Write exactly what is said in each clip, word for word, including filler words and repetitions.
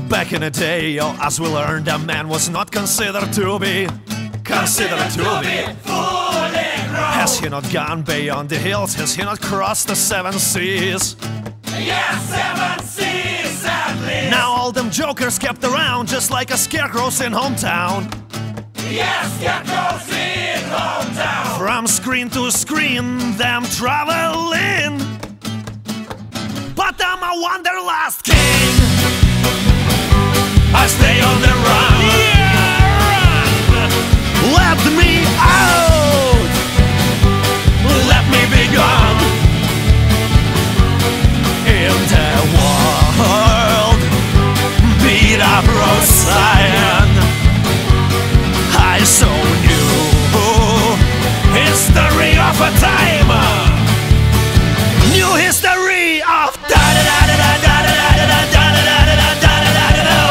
Back in the day, oh, as we learned, a man was not considered to be Considered to be fully grown. Has he not gone beyond the hills? Has he not crossed the seven seas? Yes, seven seas at least. Now all them jokers kept around just like a scarecrows in hometown. Yes, scarecrows in hometown. From screen to screen, them traveling. But I'm a wanderlust king. I stay on the run. Yeah, run. Let me out. Let me be gone. In the world, beat up Rosalind. I so knew history of a time. New history of da da da da da da da da da da da da da da da da da.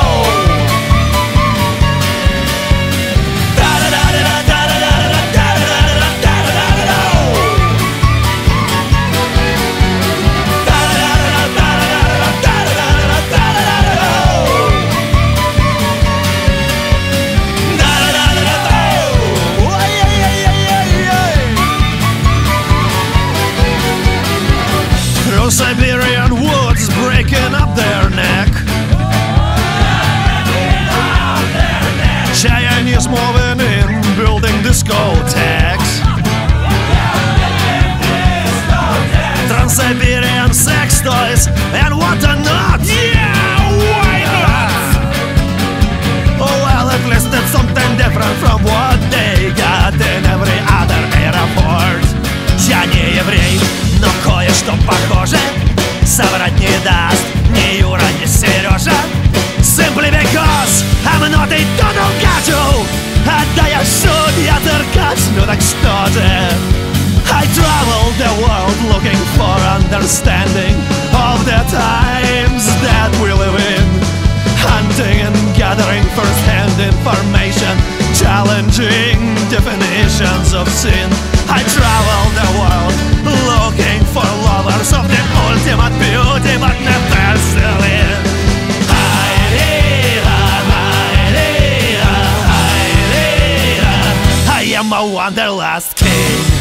Siberian woods breaking up their neck. Chinese moving in, building discotheques. Trans-Siberian sex toys and whatnot. Yeah, why not? Oh well, at least it's something different from what they got in every other airport. Я не еврей, но кое-что похоже соврать не даст ни Юра, ни Сережа. Simply because I'm not a total gajo. А да я судья циркач, ну так что же? I travel the world looking for understanding of the times that we live in. Hunting and gathering first-hand information, challenging definitions of sin. I travel the world looking for lovers of the ultimate beauty, but never selling. I am a wanderlust king.